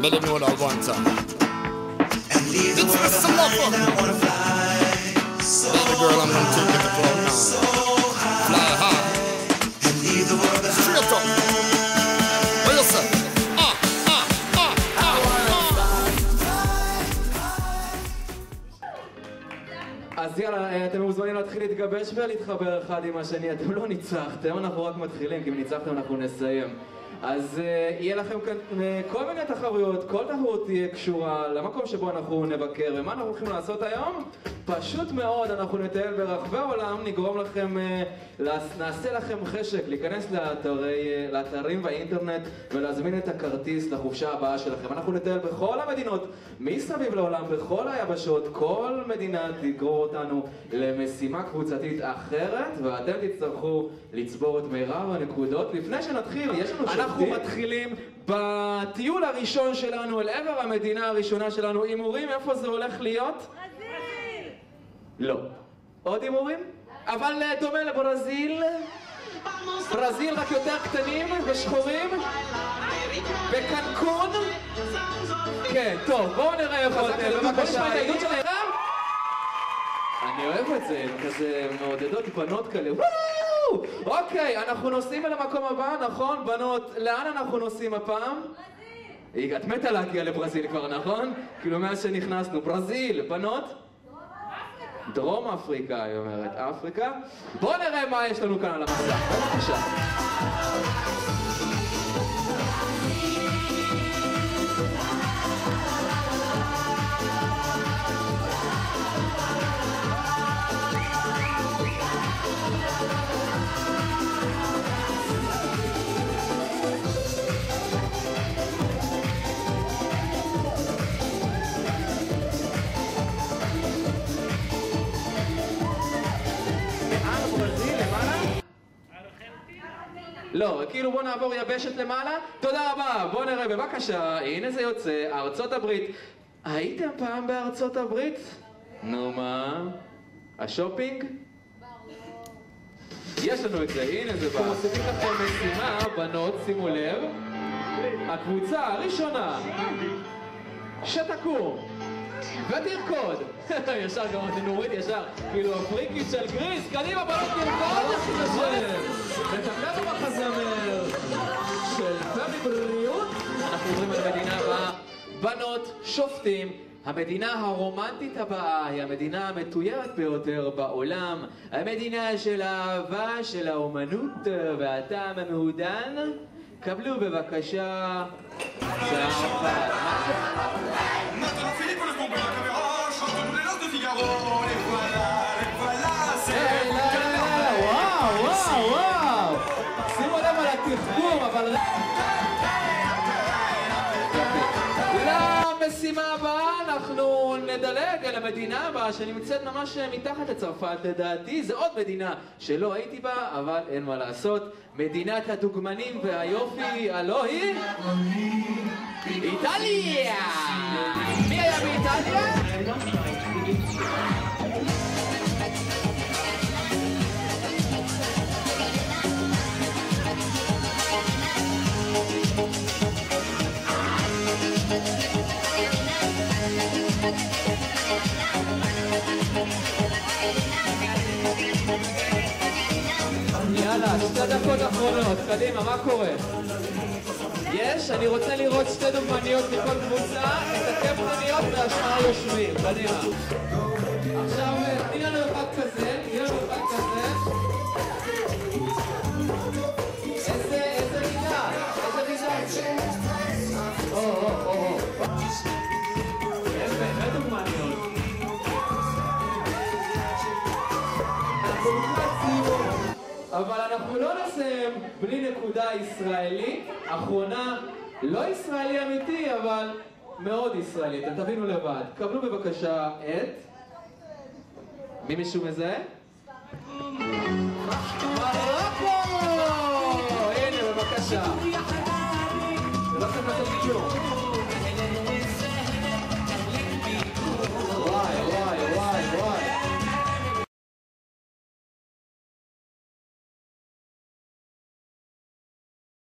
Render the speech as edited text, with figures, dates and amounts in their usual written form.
let them know that one time. It's Mr. Lover. That's the girl I'm gonna take to the club now. Fly high. Straight up. What you say? אז יאללה, אתם מוזמנים להתחיל להתגבש ולהתחבר אחד עם השני. אתם לא ניצחתם, אנחנו רק מתחילים, כי אם ניצחתם אנחנו נסיים. אז יהיה לכם כאן כל מיני תחרויות, כל תחרות תהיה קשורה למקום שבו אנחנו נבקר. ומה אנחנו הולכים לעשות היום? פשוט מאוד, אנחנו נטייל ברחבי העולם, נגרום לכם, נעשה לכם חשק להיכנס לאתרים באינטרנט ולהזמין את הכרטיס לחופשה הבאה שלכם. אנחנו נטייל בכל המדינות, מסביב לעולם, בכל היבשות. כל מדינה תגרור אותנו למשימה קבוצתית אחרת, ואתם תצטרכו לצבור את מירב הנקודות. לפני שנתחיל, יש לנו שופטים. אנחנו מתחילים בטיול הראשון שלנו אל עבר המדינה הראשונה שלנו. הימורים, איפה זה הולך להיות? ברזיל! לא. עוד הימורים? אבל דומה לברזיל. ברזיל רק יותר קטנים ושחורים. בקנקון. כן, טוב, בואו נראה איפה אתם. בבקשה, העדות של מירב? אני אוהב את זה, כזה מעודדות בנות כאלה. אוקיי, אנחנו נוסעים אל המקום הבא, נכון? בנות, לאן אנחנו נוסעים הפעם? ברזיל! את מתה להגיע לברזיל כבר, נכון? כאילו מאז שנכנסנו. ברזיל, בנות? דרום אפריקה, היא אומרת. אפריקה? בואו נראה מה יש לנו כאן על המסך. בבקשה. לא, כאילו בוא נעבור יבשת למעלה. תודה רבה, בוא נראה בבקשה. הנה זה יוצא, ארצות הברית. הייתם פעם בארצות הברית? נו מה? השופינג? יש לנו את זה, הנה זה בא. מוסיפים לכם משימה, בנות, שימו לב. הקבוצה הראשונה שתקום ותרקוד. ישר גם אותי נורית, ישר כאילו הפריקית של גריס. קדימה בנות, תרקוד ותקדו בחזמר של פמי בריאות. אנחנו עוברים על המדינה הבאה. בנות, שופטים. המדינה הרומנטית הבאה היא המדינה המתוירת ביותר בעולם. המדינה של האהבה, של האומנות והטעם המעודן. קבלו בבקשה צרפת. וואו, שימו לב על התחכום, אבל למשימה הבאה אנחנו נדלג על המדינה הבאה שנמצאת ממש מתחת לצרפת. לדעתי זו עוד מדינה שלא הייתי בה, אבל אין מה לעשות. מדינת הדוגמנים והיופי, הלא היא? איטליה! מי היה באיטליה? יאללה, 2 דקות אחרונות, קדימה, מה קורה? יש? אני רוצה לראות 2 דוגמניות מכל קבוצה, את הקפטניות והשאר יושבים, קדימה. עכשיו, תני לנו אחד כזה, איזה מידה? הם באמת דוגמניות. אבל אנחנו לא נסיים בלי נקודה ישראלית. אחרונה, לא ישראלי אמיתי, אבל מאוד ישראלית. אתם תבינו לבד. קבלו בבקשה את... מי מישהו מזהה? מרוקו! הנה, בבקשה. לא צריך לעשות כלום.